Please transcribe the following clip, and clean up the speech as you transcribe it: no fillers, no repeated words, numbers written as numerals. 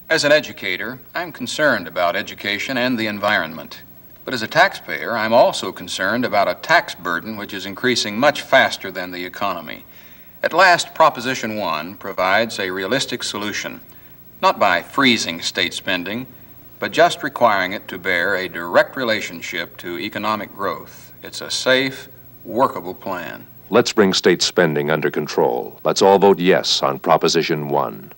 As an educator, I'm concerned about education and the environment. But as a taxpayer, I'm also concerned about a tax burden which is increasing much faster than the economy. At last, Proposition 1 provides a realistic solution, not by freezing state spending, but just requiring it to bear a direct relationship to economic growth. It's a safe, workable plan. Let's bring state spending under control. Let's all vote yes on Proposition 1.